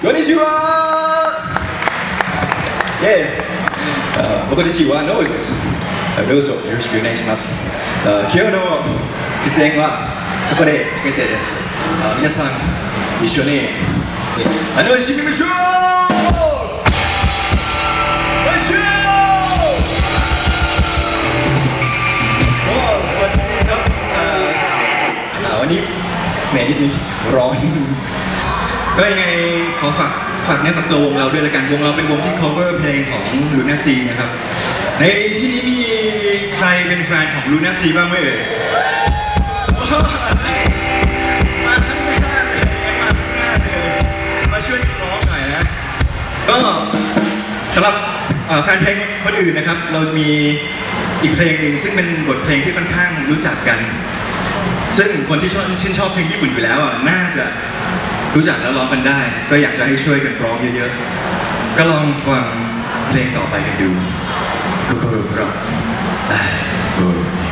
こんにちは。僕たちはノーです。どうぞよろしくお願いします。今日の出演はここで初めてです。皆さん一緒に楽しみましょう。สวัสดีครับวันนี้แหมนิดนึงร้อนก็ยังไงขอฝากเนื้อฝากตัววงเราด้วยละกันวงเราเป็นวงที่ cover เพลงของ Luna Sea นะครับในที่นี้มีใครเป็นแฟนของ Luna Sea บ้างไหมเอ่ยมาข้างหน้าเลยมาข้างหน้าเลยมาช่วยร้องหน่อยนะก็สำหรับแฟนเพลงคนอื่นนะครับเรามีอีกเพลงหนึ่งซึ่งเป็นบทเพลงที่ค่อนข้างรู้จักกันซึ่งคนที่ชื่นชอบเพลงญี่ปุ่นอยู่แล้วน่าจะรู้จักแล้วร้องกันได้ก็อยากจะให้ช่วยกันร้องเยอะๆก็ลองฟังเพลงต่อไปกันดู Kokoro Pro